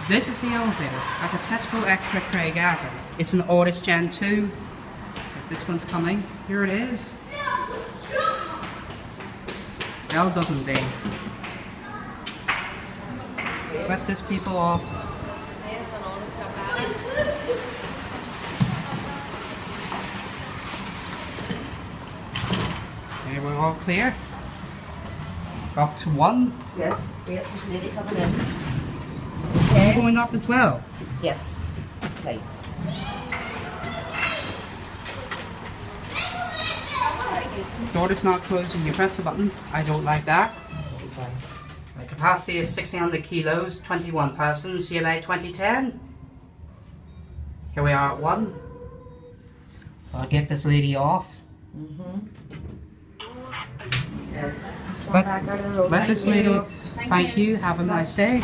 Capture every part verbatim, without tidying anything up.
This is the elevator at the Tesco Extra Craigavon. It's an Otis Gen two. This one's coming. Here it is. Well done, indeed. Let this people off. Okay, we're all clear. Up to one. Yes, wait, there's a lady coming in. Okay. Going up as well. Yes, please. Door is not closing. You press the button. I don't like that. My capacity is sixteen hundred kilos, twenty-one persons, C M A twenty ten. Here we are at one. I'll get this lady off. Mm-hmm. Let, back out of the road. let this lady, you. thank, Thank you. you, have a nice day.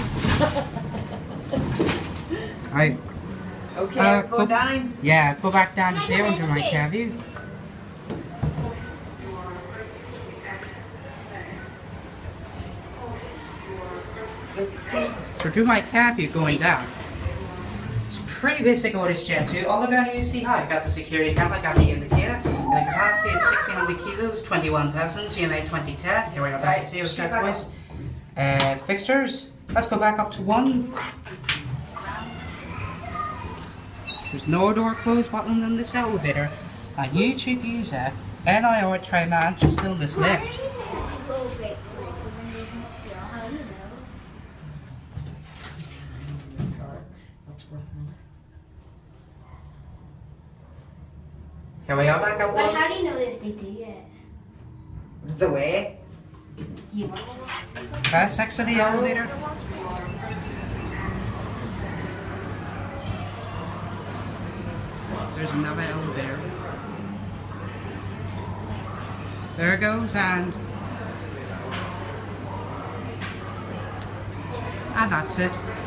Right. Okay, Uh, go, go- down. Yeah, go back down to zero and do my care view. So do my care view going down. It's pretty basic Otis Gen two. All about you see how I got the security camera, got the indicator, and the capacity is sixteen hundred kilos, twenty-one persons, C M A twenty ten. Here we are back at zero straight boys. Uh, fixtures. Let's go back up to one. There's no door close button in this elevator. A YouTube user, N I R Trayman, just filled this lift. That's worth money. Here we are back at But one. how do you know if they do it? It's away. Do you watch it? Press X of the elevator. There's another elevator. There it goes, and and that's it.